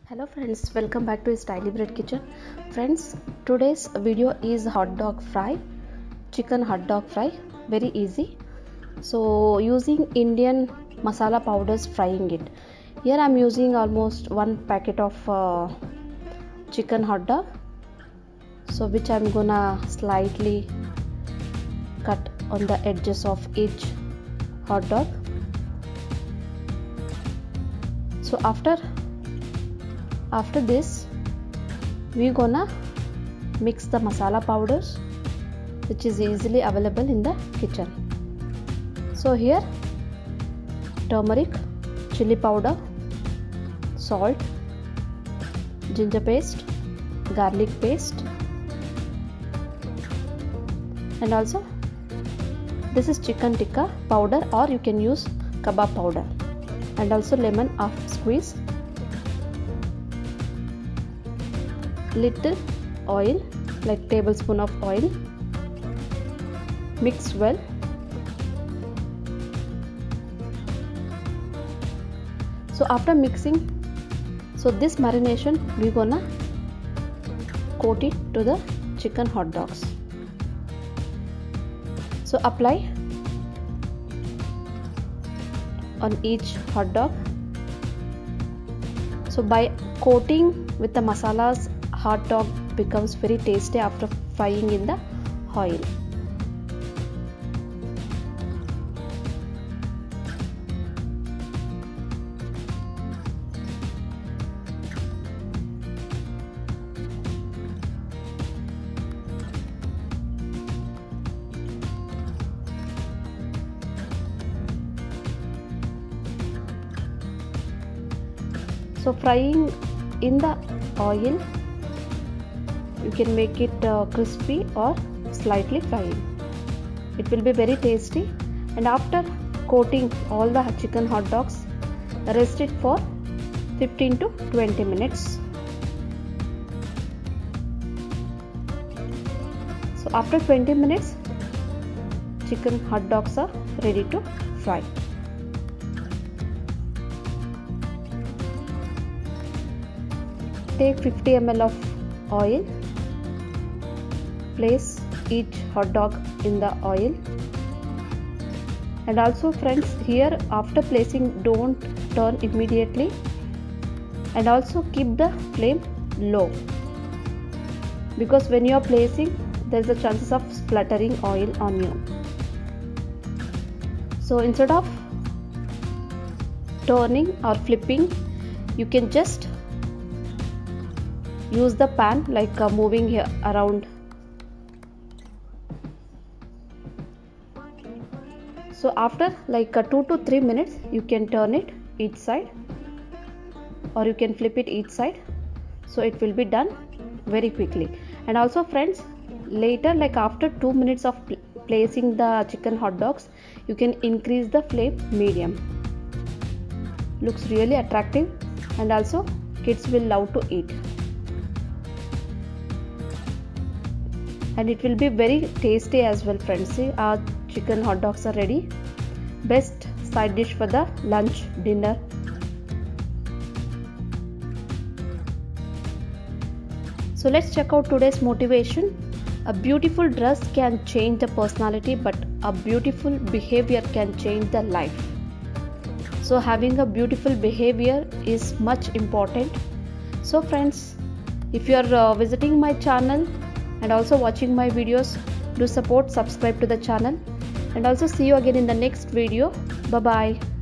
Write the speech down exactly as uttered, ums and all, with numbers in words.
Hello friends, welcome back to Styly Bread Kitchen. Friends, today's video is hot dog fry, chicken hot dog fry, very easy. So using Indian masala powders frying it. Here I am using almost one packet of uh, chicken hot dog. So which I am gonna slightly cut on the edges of each hot dog. So after after this we gonna mix the masala powders which is easily available in the kitchen. So here turmeric, chili powder, salt, ginger paste, garlic paste, and also this is chicken tikka powder, or you can use kebab powder, and also lemon half squeeze, little oil, like tablespoon of oil, mix well. So after mixing, so this marination we gonna coat it to the chicken hot dogs. So apply on each hot dog. So by coating with the masalas, hot dog becomes very tasty after frying in the oil. So frying in the oil, you can make it uh, crispy or slightly frying. It will be very tasty. And after coating all the chicken hot dogs, rest it for fifteen to twenty minutes. So after twenty minutes, chicken hot dogs are ready to fry. Take fifty milliliters of oil, place each hot dog in the oil, and also friends, here after placing don't turn immediately, and also keep the flame low, because when you are placing there is a chances of splattering oil on you. So instead of turning or flipping, you can just use the pan like uh, moving here around. So after like uh, two to three minutes, you can turn it each side, or you can flip it each side. So it will be done very quickly. And also friends, later like after two minutes of pl placing the chicken hot dogs, you can increase the flame medium. Looks really attractive, and also kids will love to eat. And it will be very tasty as well friends. See, our chicken hot dogs are ready. Best side dish for the lunch, dinner. So let's check out today's motivation. A beautiful dress can change the personality, but a beautiful behavior can change the life. So having a beautiful behavior is much important. So friends, if you are uh, visiting my channel and also watching my videos, do support, subscribe to the channel, and also see you again in the next video. Bye bye.